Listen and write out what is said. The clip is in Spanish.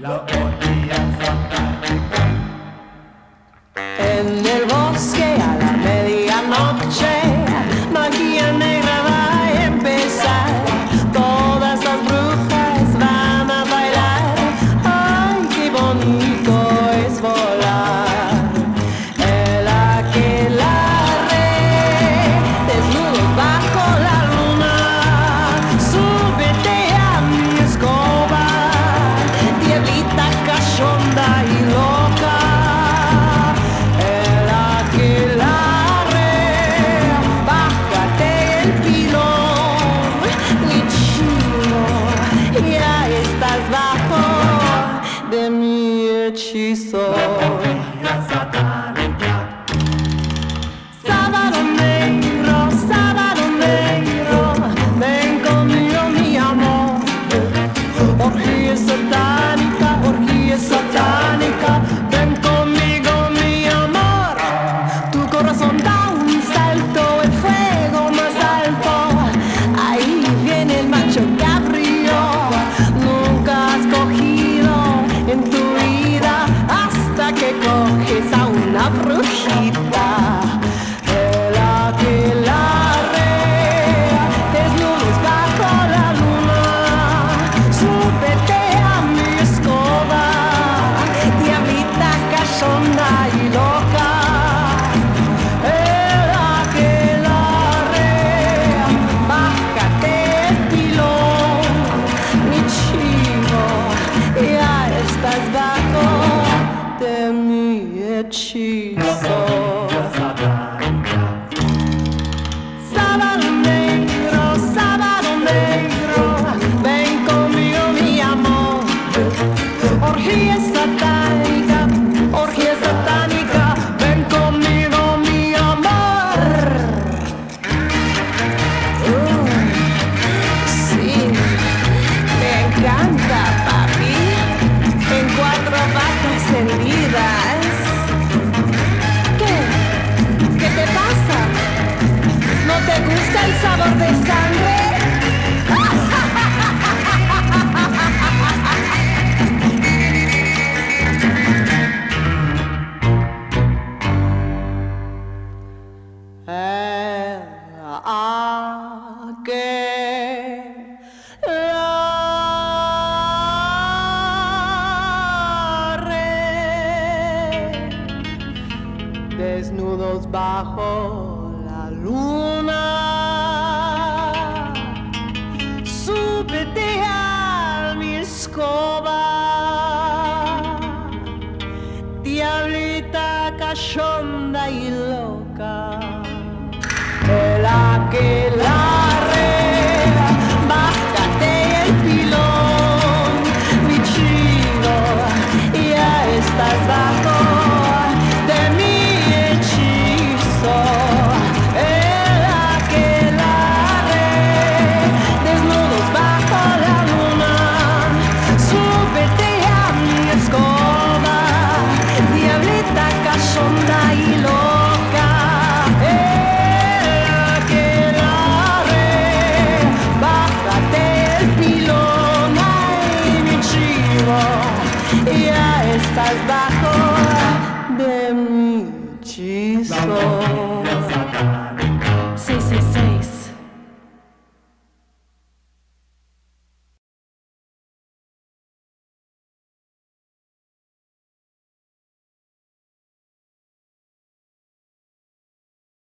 la orgía satánica. En el bosque a la medianoche, magia negra va a empezar. Todas las brujas van a bailar. Ay, qué bonito es volar. El aquelarre, desnudos bajo la luna. Súbete a mi escoba, diablita cachonda y loca. De mi hechizo. Orgía satánica. Sábado negro, ven conmigo mi amor. Orgía satánica, ven conmigo mi amor. Tu corazón da un salto, el fuego más alto. Ahí viene el macho cabrío. Nunca has cogido en tu vida hasta que coges a una brujita. El aquelarre, desnudos bajo la luna. Súbete a mi escoba, diablita cachonda y loca. El aquelarre, bájate el pilón, mi chivo. Ya estás bajo de mi hechizo. Orgía satánica. Sábado negro, ven conmigo mi amor. Orgía satánica, ven conmigo mi amor. Sí, me encanta, papi. En 4 vacas hendidas. ¿Qué te pasa? ¿No te gusta el sabor de sangre? Desnudos bajo la luna, súbete a mi escoba, diablita cachonda y loca. El aquelarre, bájate el pilón, mi chido, ya estás bajo de mi hechizo. El aquelarre, desnudos bajo la luna. Súbete a mi escoba, diablita cachonda y loca. El aquelarre, bájate el pilón, ay mi chivo, ya estás bajo de mi hechizo.